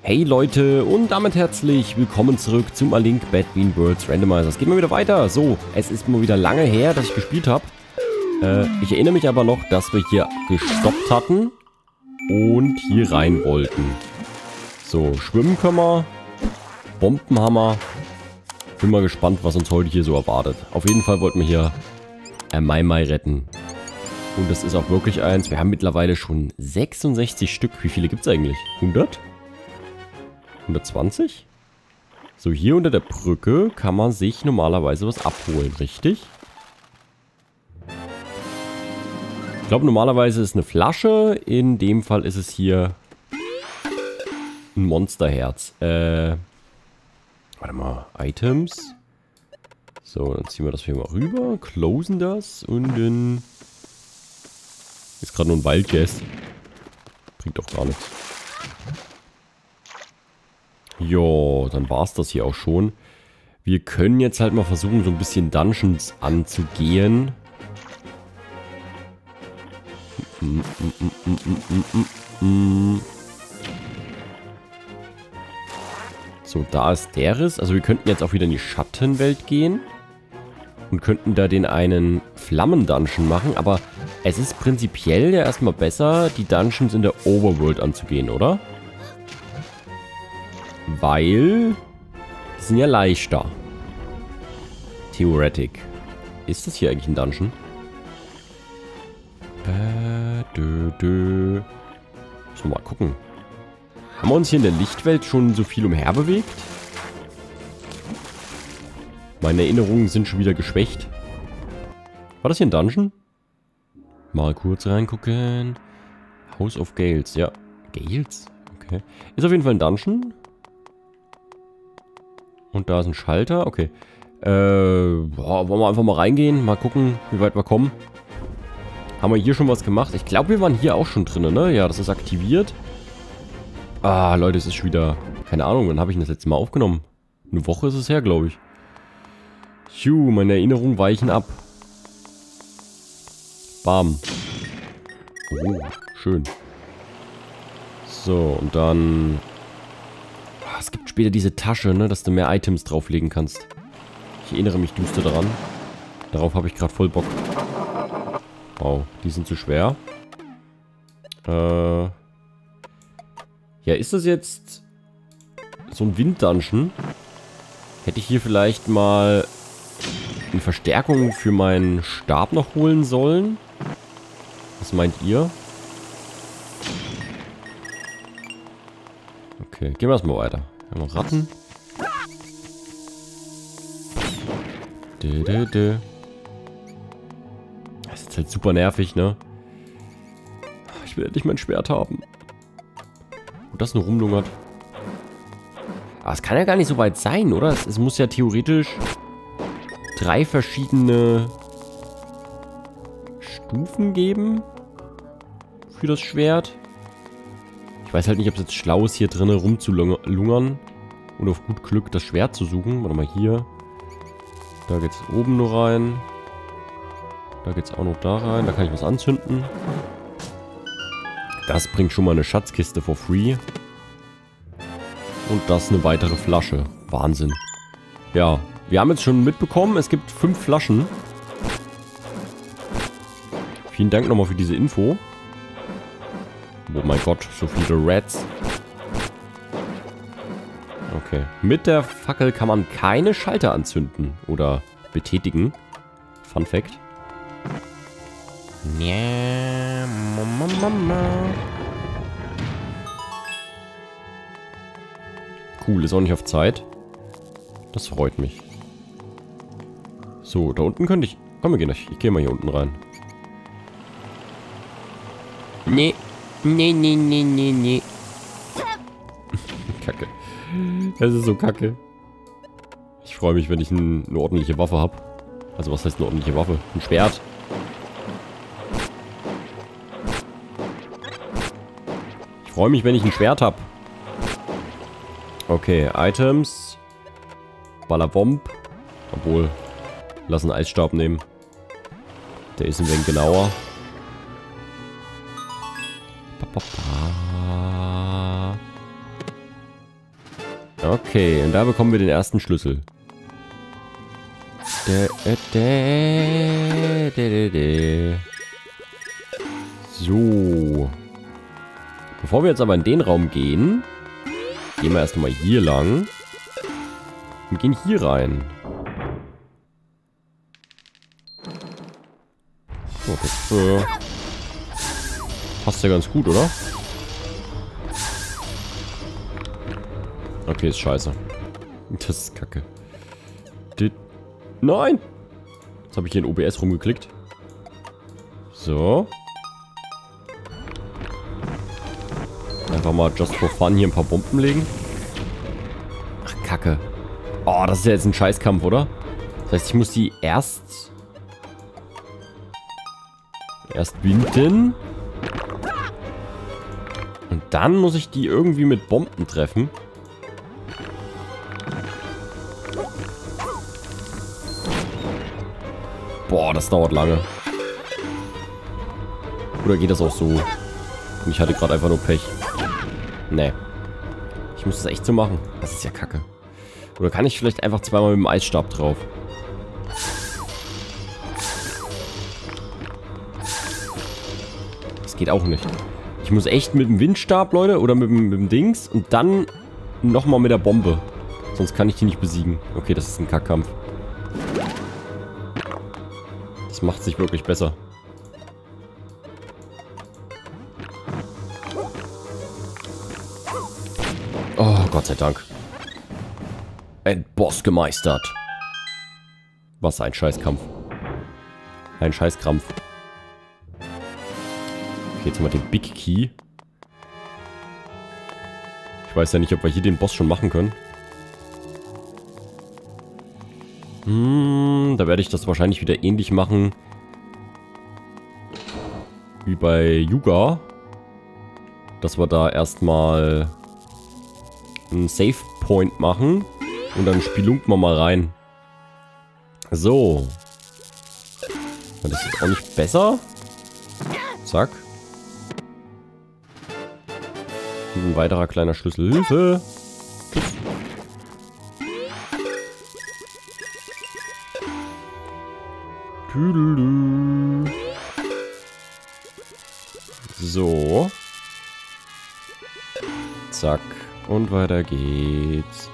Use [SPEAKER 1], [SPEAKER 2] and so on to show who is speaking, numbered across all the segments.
[SPEAKER 1] Hey Leute und damit herzlich willkommen zurück zum A Link Between Worlds Randomizer. Es geht mal wieder weiter. So, es ist mal wieder lange her, dass ich gespielt habe. Ich erinnere mich aber noch, dass wir hier gestoppt hatten und hier rein wollten. So, schwimmen können wir. Bombenhammer. Bin mal gespannt, was uns heute hier so erwartet. Auf jeden Fall wollten wir hier Mai retten. Und das ist auch wirklich eins. Wir haben mittlerweile schon 66 Stück. Wie viele gibt es eigentlich? 100? 120? So, hier unter der Brücke kann man sich normalerweise was abholen, richtig? Ich glaube, normalerweise ist eine Flasche. In dem Fall ist es hier ein Monsterherz. Warte mal. Items. So, dann ziehen wir das hier mal rüber. Closen das und dann... Ist gerade nur ein Wildguess. Bringt doch gar nichts. Jo, dann war es das hier auch schon. Wir können jetzt halt mal versuchen, so ein bisschen Dungeons anzugehen. So, da ist der Riss. Also wir könnten jetzt auch wieder in die Schattenwelt gehen. Und könnten da den einen Flammen-Dungeon machen. Aber es ist prinzipiell ja erstmal besser, die Dungeons in der Overworld anzugehen, oder? Weil die sind ja leichter. Theoretic. Ist das hier eigentlich ein Dungeon? Müssen wir mal gucken. Haben wir uns hier in der Lichtwelt schon so viel umherbewegt? Meine Erinnerungen sind schon wieder geschwächt. War das hier ein Dungeon? Mal kurz reingucken. House of Gales. Ja. Gales? Okay. Ist auf jeden Fall ein Dungeon. Und da ist ein Schalter. Okay. Wollen wir einfach mal reingehen. Mal gucken, wie weit wir kommen. Haben wir hier schon was gemacht? Ich glaube, wir waren hier auch schon drin, ne? Ja, das ist aktiviert. Ah, Leute, es ist schon wieder... Keine Ahnung, wann habe ich das letzte Mal aufgenommen? Eine Woche ist es her, glaube ich. Meine Erinnerungen weichen ab. Bam. Oh, schön. So, und dann... Es gibt später diese Tasche, ne, dass du mehr Items drauflegen kannst. Ich erinnere mich düster daran. Darauf habe ich gerade voll Bock. Wow, die sind zu schwer. Ja, ist das jetzt so ein Winddungeon? Hätte ich hier vielleicht mal eine Verstärkung für meinen Stab noch holen sollen? Was meint ihr? Okay, gehen wir erstmal weiter. Wir haben Ratten. Das ist halt super nervig, ne? Ich will endlich mein Schwert haben. Und das nur rumlungert. Aber es kann ja gar nicht so weit sein, oder? Es muss ja theoretisch 3 verschiedene Stufen geben für das Schwert. Ich weiß halt nicht, ob es jetzt schlau ist, hier drinnen rumzulungern und auf gut Glück das Schwert zu suchen. Warte mal, hier. Da geht's oben nur rein. Da geht's auch noch da rein. Da kann ich was anzünden. Das bringt schon mal eine Schatzkiste for free. Und das eine weitere Flasche. Wahnsinn. Ja, wir haben jetzt schon mitbekommen, es gibt 5 Flaschen. Vielen Dank nochmal für diese Info. Oh mein Gott, so viele Rats. Okay. Mit der Fackel kann man keine Schalter anzünden oder betätigen. Fun Fact. Cool, ist auch nicht auf Zeit. Das freut mich. So, da unten könnte ich... Komm, wir gehen. Ich gehe mal hier unten rein. Nee. Nee. Kacke. Es ist so kacke. Ich freue mich, wenn ich eine ordentliche Waffe habe. Also was heißt eine ordentliche Waffe? Ein Schwert. Ich freue mich, wenn ich ein Schwert habe. Okay, Items. Ballabomb. Obwohl, lass einen Eisstab nehmen. Der ist ein wenig genauer. Okay, und da bekommen wir den ersten Schlüssel. So. Bevor wir jetzt aber in den Raum gehen, gehen wir erst mal hier lang und gehen hier rein. Oh, das passt ja ganz gut, oder? Okay, ist scheiße. Das ist kacke. Nein! Jetzt habe ich hier in OBS rumgeklickt. So. Einfach mal just for fun hier ein paar Bomben legen. Ach, kacke. Oh, das ist ja jetzt ein Scheißkampf, oder? Das heißt, ich muss die erst binden. Und dann muss ich die irgendwie mit Bomben treffen. Boah, das dauert lange. Oder geht das auch so? Und ich hatte gerade einfach nur Pech. Nee. Ich muss das echt so machen. Das ist ja kacke. Oder kann ich vielleicht einfach zweimal mit dem Eisstab drauf? Das geht auch nicht. Ich muss echt mit dem Windstab, Leute, oder mit dem Dings und dann nochmal mit der Bombe. Sonst kann ich die nicht besiegen. Okay, das ist ein Kackkampf. Das macht sich wirklich besser. Oh, Gott sei Dank. Endboss gemeistert. Was ein Scheißkampf. Ein Scheißkrampf. Okay, jetzt mal den Big Key. Ich weiß ja nicht, ob wir hier den Boss schon machen können. Da werde ich das wahrscheinlich wieder ähnlich machen wie bei Yuga. Dass wir da erstmal einen Save Point machen und dann spielunken wir mal rein. So. Das ist jetzt auch nicht besser. Zack. Und ein weiterer kleiner Schlüssel. Hilfe! Tschüss. So. Zack. Und weiter geht's.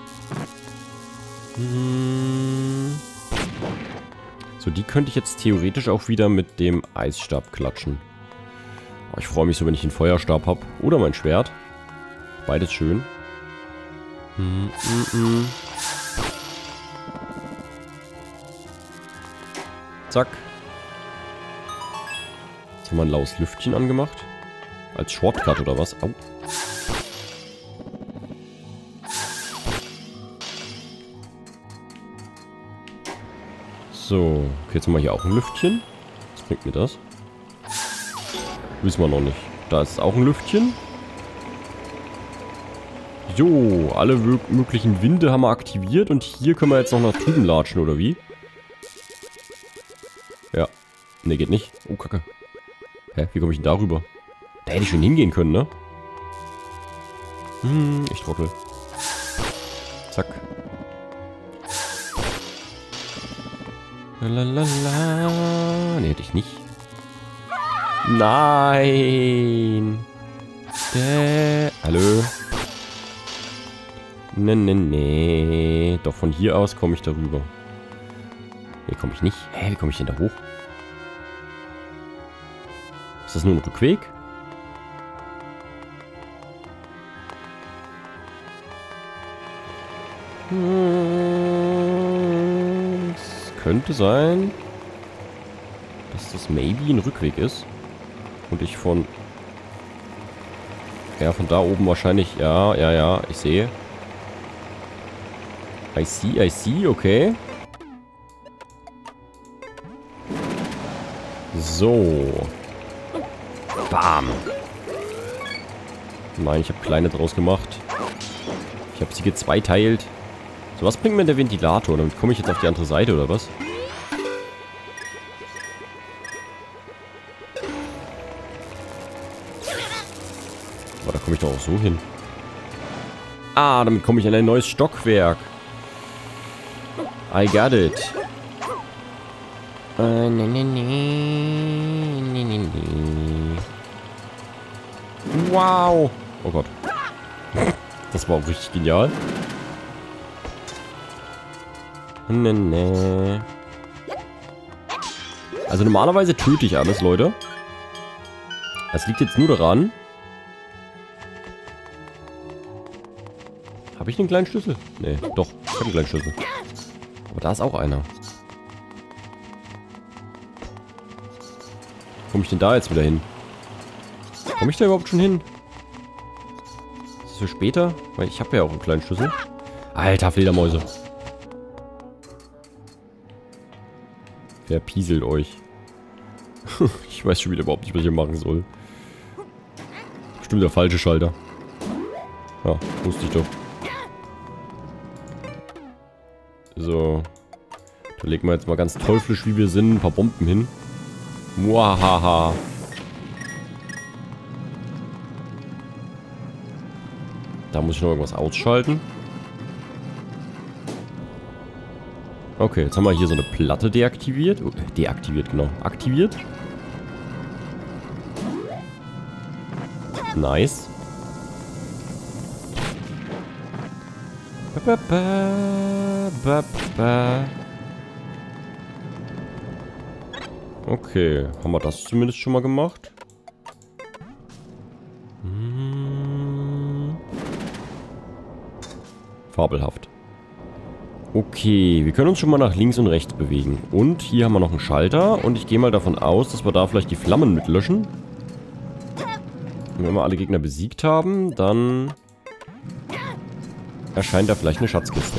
[SPEAKER 1] So, die könnte ich jetzt theoretisch auch wieder mit dem Eisstab klatschen. Oh, ich freue mich so, wenn ich den Feuerstab habe. Oder mein Schwert. Beides schön. Zack. Jetzt haben wir ein laues Lüftchen angemacht. Als Shortcut oder was? Au. So. Okay, jetzt haben wir hier auch ein Lüftchen. Was bringt mir das? Wissen wir noch nicht. Da ist auch ein Lüftchen. Jo, alle möglichen Winde haben wir aktiviert. Und hier können wir jetzt noch nach drüben latschen, oder wie? Ja. Ne, geht nicht. Oh, Kacke. Hä, wie komme ich denn da rüber? Da hätte ich schon hingehen können, ne? Ich trottel. Zack. Lalalala. Ne, hätte ich nicht. Nein. Hallo. Ne. Doch von hier aus komme ich darüber. Ne, komme ich nicht. Hä, wie komme ich denn da hoch? Ist das nur ein Rückweg? Es könnte sein, dass das maybe ein Rückweg ist. Und ich von... Ja, von da oben wahrscheinlich... Ja, ich sehe. I see, okay. So. Bam. Nein, ich habe kleine draus gemacht. Ich habe sie gezweiteilt. So, was bringt mir der Ventilator? Damit komme ich jetzt auf die andere Seite, oder was? Aber da komme ich doch auch so hin. Ah, damit komme ich in ein neues Stockwerk. I got it. Wow. Oh Gott. Das war auch richtig genial. Also normalerweise töte ich alles, Leute. Das liegt jetzt nur daran. Habe ich einen kleinen Schlüssel? Nee, doch. Ich habe einen kleinen Schlüssel. Aber da ist auch einer. Komme ich denn da jetzt wieder hin? Komme ich da überhaupt schon hin? Ist das für später? Weil ich habe ja auch einen kleinen Schlüssel. Alter, Fledermäuse. Wer pieselt euch? Ich weiß schon wieder überhaupt nicht, was ich hier machen soll. Bestimmt der falsche Schalter. Ja, wusste ich doch. So. Da legen wir jetzt mal ganz teuflisch, wie wir sind, ein paar Bomben hin. Muahaha. Da muss ich noch irgendwas ausschalten. Okay, jetzt haben wir hier so eine Platte deaktiviert. Oh, deaktiviert, genau. Aktiviert. Nice. Okay, haben wir das zumindest schon mal gemacht? Fabelhaft. Okay, wir können uns schon mal nach links und rechts bewegen. Und hier haben wir noch einen Schalter. Und ich gehe mal davon aus, dass wir da vielleicht die Flammen mitlöschen. Und wenn wir alle Gegner besiegt haben, dann erscheint da vielleicht eine Schatzkiste.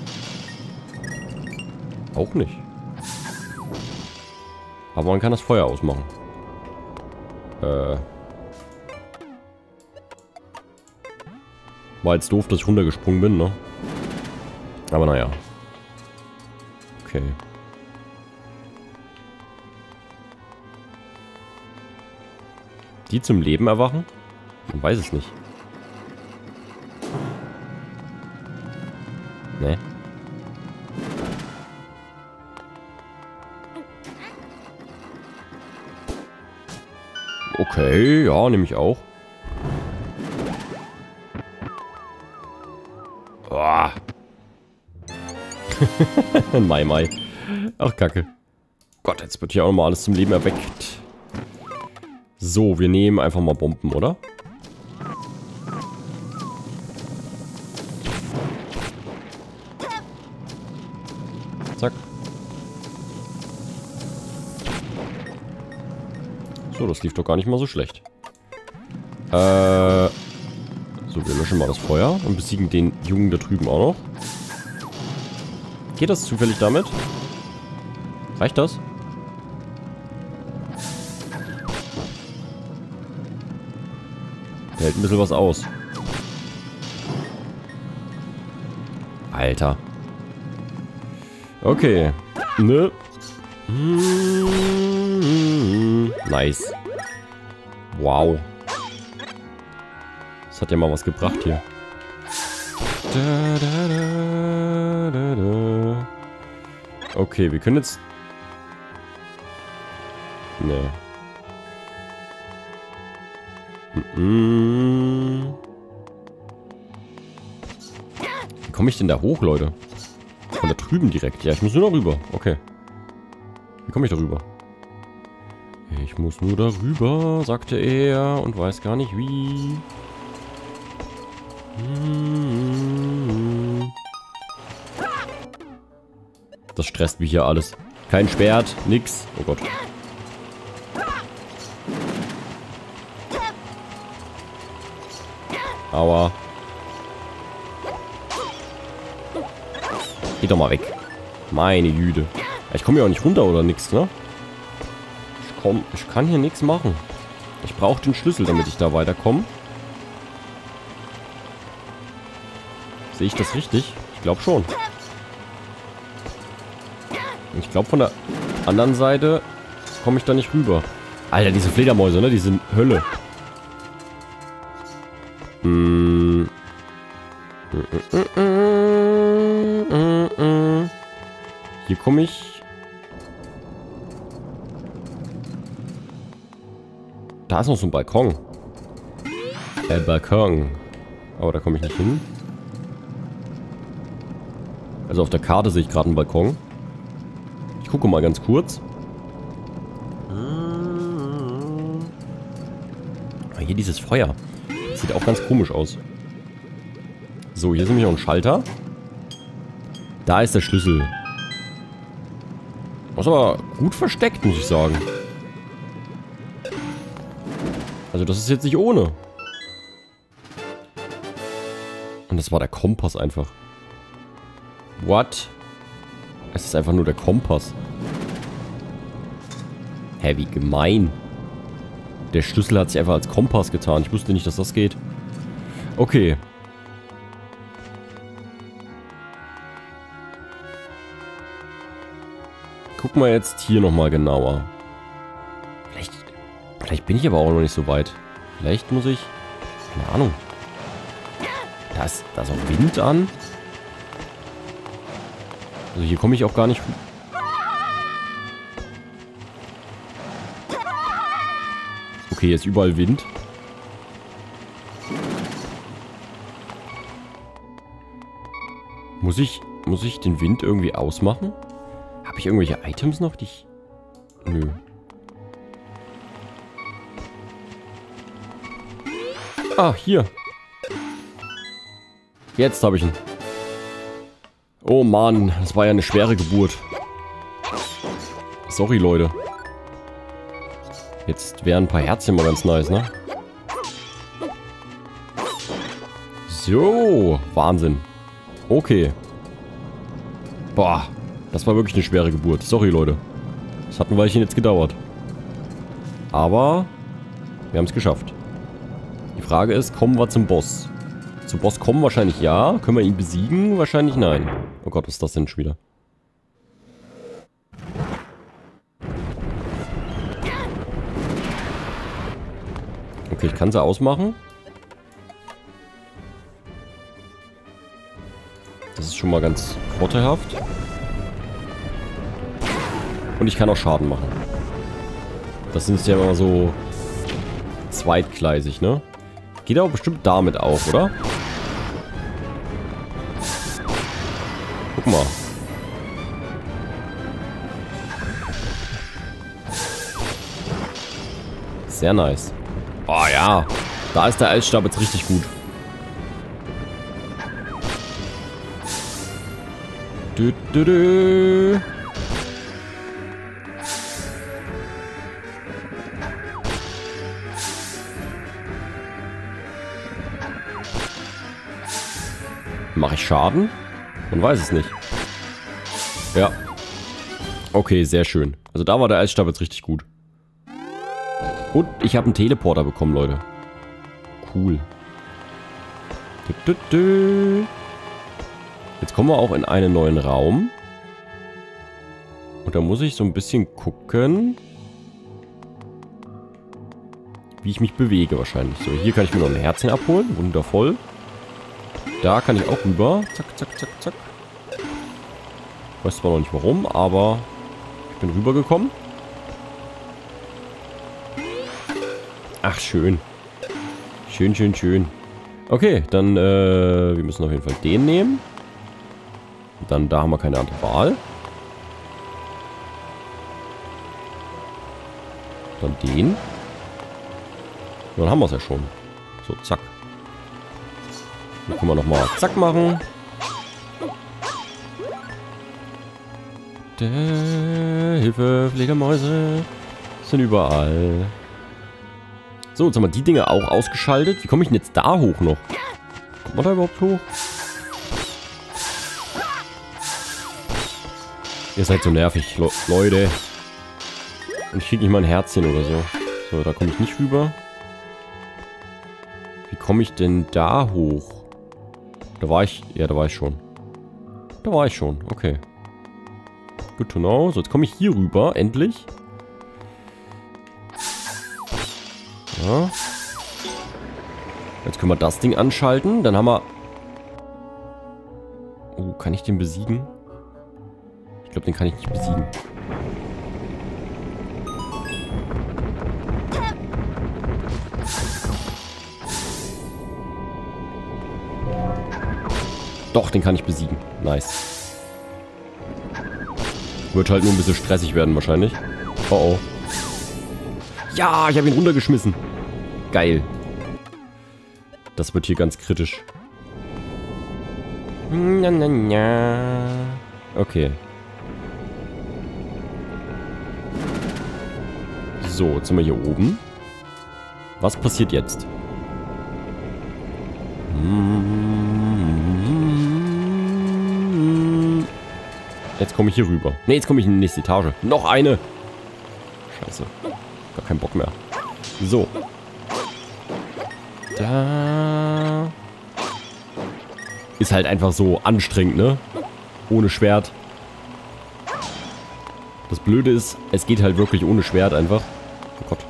[SPEAKER 1] Auch nicht. Aber man kann das Feuer ausmachen. War jetzt doof, dass ich runtergesprungen bin, ne? Aber naja. Okay. Die zum Leben erwachen? Man weiß es nicht. Ne? Okay, ja, nehme ich auch. Oh. Mai. Ach, Kacke. Gott, jetzt wird hier auch nochmal alles zum Leben erweckt. So, wir nehmen einfach mal Bomben, oder? Zack. So, das lief doch gar nicht mal so schlecht. So, wir löschen mal das Feuer und besiegen den Jungen da drüben auch noch. Geht das zufällig damit? Reicht das? Der hält ein bisschen was aus. Alter. Okay. Ne? Nice. Wow. Das hat ja mal was gebracht hier. Okay, wir können jetzt... Nee. Wie komme ich denn da hoch, Leute? Von da drüben direkt. Ja, ich muss nur darüber. Okay. Wie komme ich darüber? Ich muss nur darüber, sagte er und weiß gar nicht wie. Das stresst mich hier alles. Kein Schwert, nix. Oh Gott. Aua. Geh doch mal weg. Meine Güte. Ich komme hier auch nicht runter oder nix, ne? Ich kann hier nichts machen. Ich brauche den Schlüssel, damit ich da weiterkomme. Sehe ich das richtig? Ich glaube schon. Ich glaube, von der anderen Seite komme ich da nicht rüber. Alter, diese Fledermäuse, ne? Die sind Hölle. Hier komme ich. Da ist noch so ein Balkon. Balkon. Aber da komme ich nicht hin. Also auf der Karte sehe ich gerade einen Balkon. Ich gucke mal ganz kurz. Ah, hier dieses Feuer. Das sieht auch ganz komisch aus. So, hier ist nämlich noch ein Schalter. Da ist der Schlüssel. Das ist aber gut versteckt, muss ich sagen. Also das ist jetzt nicht ohne. Und das war der Kompass einfach. What? Es ist einfach nur der Kompass. Hä, wie gemein. Der Schlüssel hat sich einfach als Kompass getan. Ich wusste nicht, dass das geht. Okay. Gucken wir jetzt hier nochmal genauer. Vielleicht bin ich aber auch noch nicht so weit. Vielleicht muss ich... Keine Ahnung. Da ist auch Wind an. Also hier komme ich auch gar nicht... Okay, jetzt überall Wind. Muss ich den Wind irgendwie ausmachen? Habe ich irgendwelche Items noch, die ich... Nö. Ah, hier. Jetzt habe ich ihn. Oh Mann, das war ja eine schwere Geburt. Sorry, Leute. Jetzt wären ein paar Herzchen mal ganz nice, ne? So, Wahnsinn. Okay. Boah, das war wirklich eine schwere Geburt. Sorry, Leute. Das hat ein Weilchen jetzt gedauert. Aber wir haben es geschafft. Die Frage ist, kommen wir zum Boss? Zum Boss kommen wahrscheinlich ja. Können wir ihn besiegen? Wahrscheinlich nein. Oh Gott, was ist das denn schon wieder? Okay, ich kann sie ausmachen. Das ist schon mal ganz vorteilhaft. Und ich kann auch Schaden machen. Das sind ja immer so zweitgleisig, ne? Geht aber bestimmt damit auf, oder? Guck mal. Sehr nice. Oh ja, da ist der Eisstab jetzt richtig gut. Dü, dü, dü. Mache ich Schaden? Man weiß es nicht. Ja. Okay, sehr schön. Also da war der Eisstab jetzt richtig gut. Und ich habe einen Teleporter bekommen, Leute. Cool. Jetzt kommen wir auch in einen neuen Raum. Und da muss ich so ein bisschen gucken, wie ich mich bewege wahrscheinlich. So, hier kann ich mir noch ein Herzchen abholen. Wundervoll. Da kann ich auch rüber. Zack, zack, zack, zack. Weiß zwar noch nicht warum, aber ich bin rübergekommen. Ach, schön. Schön, schön, schön. Okay, dann, wir müssen auf jeden Fall den nehmen. Dann, da haben wir keine andere Wahl. Dann den. Dann haben wir es ja schon. So, zack. Dann können wir nochmal zack machen. Hilfe, Fledermäuse sind überall. So, jetzt haben wir die Dinge auch ausgeschaltet. Wie komme ich denn jetzt da hoch noch? Kommt man da überhaupt hoch? Ihr seid so nervig, Leute. Und ich kriege nicht mal ein Herzchen oder so. So, da komme ich nicht rüber. Wie komme ich denn da hoch? Da war ich... Ja, da war ich schon. Da war ich schon, okay. Good to know. So, jetzt komme ich hier rüber, endlich. Ja. Jetzt können wir das Ding anschalten. Dann haben wir Oh, kann ich den besiegen? Ich glaube, den kann ich nicht besiegen. Doch, den kann ich besiegen. Nice. Wird halt nur ein bisschen stressig werden wahrscheinlich. Oh oh. Ja, ich habe ihn runtergeschmissen. Geil. Das wird hier ganz kritisch. Okay. So, jetzt sind wir hier oben. Was passiert jetzt? Jetzt komme ich hier rüber. Ne, jetzt komme ich in die nächste Etage. Noch eine. Scheiße. Gar keinen Bock mehr. So. Da. Ist halt einfach so anstrengend, ne? Ohne Schwert. Das Blöde ist, es geht halt wirklich ohne Schwert einfach. Oh Gott.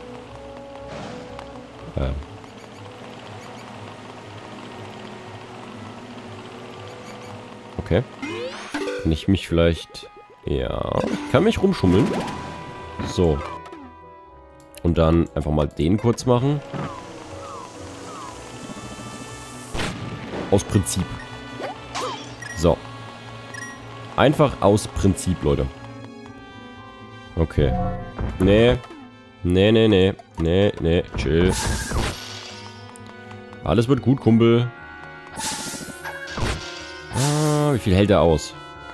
[SPEAKER 1] Okay. Kann ich mich vielleicht... Ja. Ich kann mich rumschummeln. So. Und dann einfach mal den kurz machen. Aus Prinzip. So. Einfach aus Prinzip, Leute. Okay. Nee. Nee, nee, nee. Nee, nee. Chill. Alles wird gut, Kumpel. Ah, wie viel hält er aus?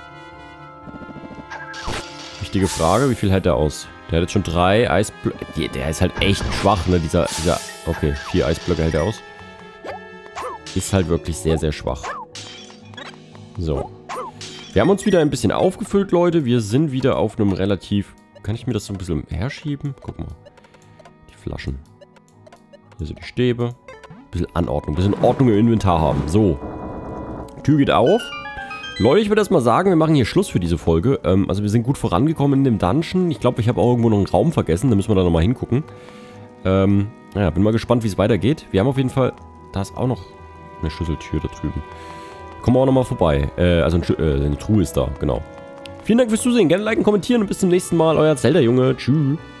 [SPEAKER 1] Wichtige Frage, wie viel hält er aus? Der hat jetzt schon 3 Eisblöcke. Der ist halt echt schwach, ne? Dieser... Okay, 4 Eisblöcke hält er aus. Ist halt wirklich sehr, sehr schwach. So. Wir haben uns wieder ein bisschen aufgefüllt, Leute. Wir sind wieder auf einem relativ... Kann ich mir das so ein bisschen herschieben? Guck mal. Die Flaschen. Hier sind die Stäbe. Ein bisschen Anordnung. Ein bisschen Ordnung im Inventar haben. So. Tür geht auf. Leute, ich würde erstmal sagen, wir machen hier Schluss für diese Folge. Also wir sind gut vorangekommen in dem Dungeon. Ich glaube, ich habe auch irgendwo noch einen Raum vergessen. Da müssen wir da nochmal hingucken. Ja, bin mal gespannt, wie es weitergeht. Wir haben auf jeden Fall... Da ist auch noch eine Schlüsseltür da drüben. Kommen wir auch nochmal vorbei. Also eine Truhe ist da, genau. Vielen Dank fürs Zusehen. Gerne liken, kommentieren und bis zum nächsten Mal. Euer Zelda-Junge. Tschüss.